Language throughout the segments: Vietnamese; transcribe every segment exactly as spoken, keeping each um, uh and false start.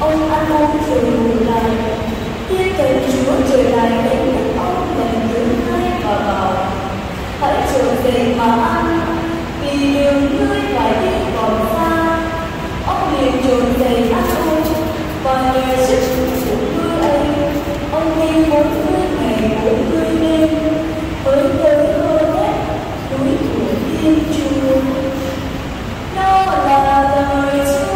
Ông ăn ôm rồi ngủ lại, tiên cầu Chúa trở lại đánh thức ông lần thứ hai và bảo: hãy trở về mà ăn, vì đường ngươi phải đi còn xa. Ông liền trồi dậy ăn ôm, và nhờ sức của ngươi ấy, ông đi bốn mươi ngày bốn mươi đêm mới tới Hô-rét, núi của Thiên Chúa. Đó là lời Chúa.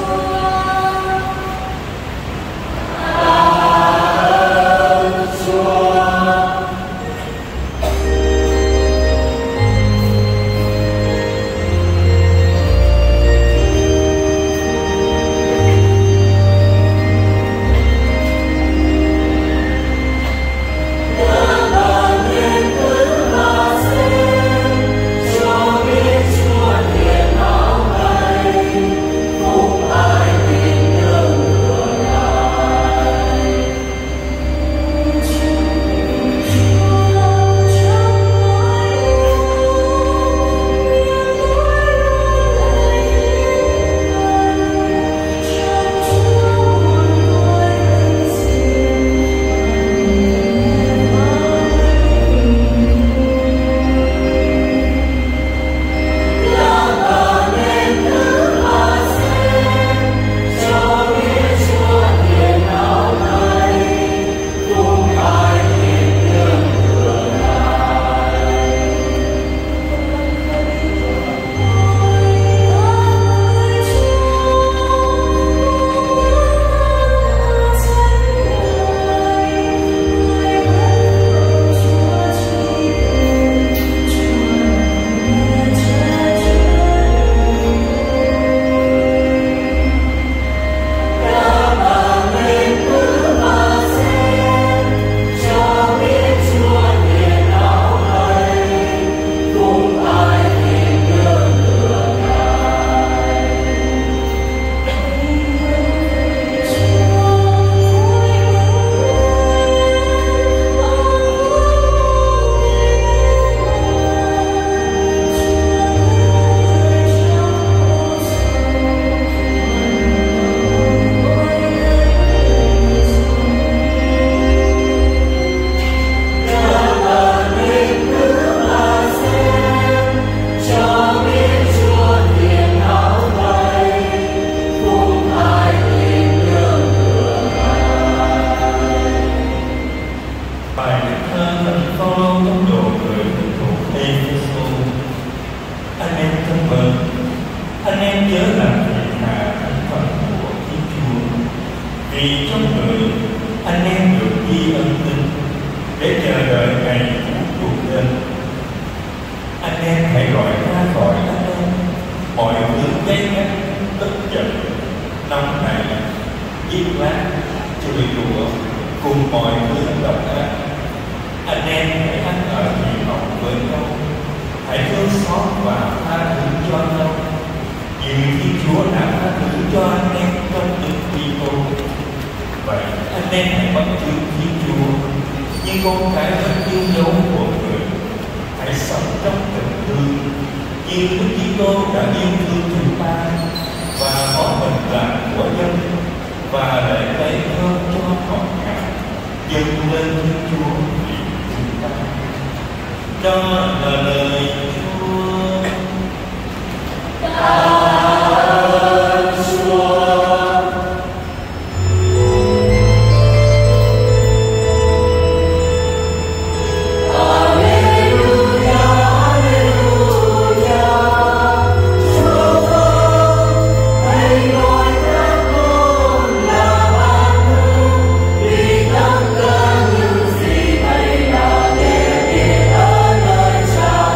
Cha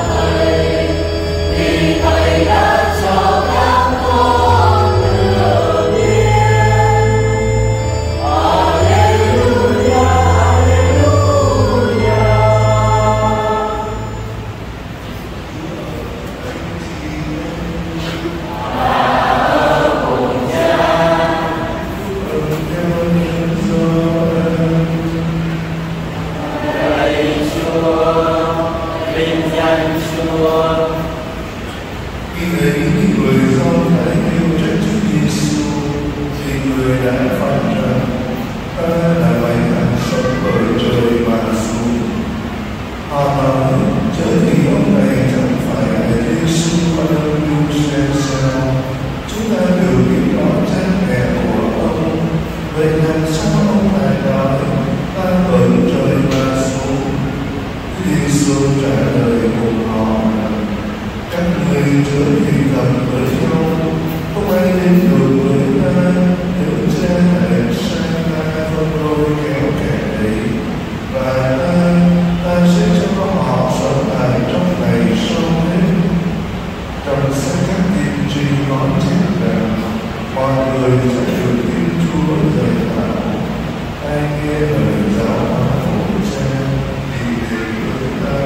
Họ nói chớ thì ông này chẳng phải là Giêsu mà đâu yêu xem sao. Chúng ta đều biết rõ cha mẹ của ông, vậy làm sao ông lại nói ta vẫn trời mà xuống? Giêsu trả lời cùng họ rằng các người chớ thì thầm với nhau, không ai đến được với ta nếu cha lại sai ta không lôi kéo kẻ ấy, và ta ta sẽ cho họ sống lại trong ngày sau hết. Trong sách các tiên tri nói chép rằng mọi người sẽ được Thiên Chúa dạy bảo, ai nghe lời giáo hóa của cha thì đến với ta.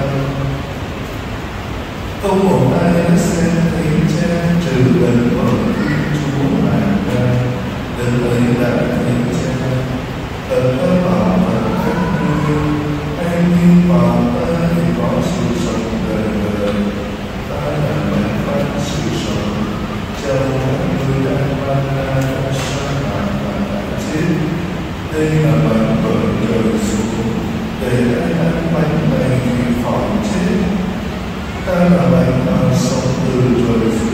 Không một ai đã xem thấy cha trừ lần ở Thiên Chúa mà ra, lần ấy đã thấy cha. Thật ta bảo rằng các ngươi, ai tin vào ta thì có sự sống đời đời. Ta là bánh phát sự sống, chào các ngươi đã ban ra trong sa mạc và đã chết. Đây là bánh bởi trời xuống, để ai ăn bánh này thì khỏi chết. Ta là bánh mà sống từ trời xuống.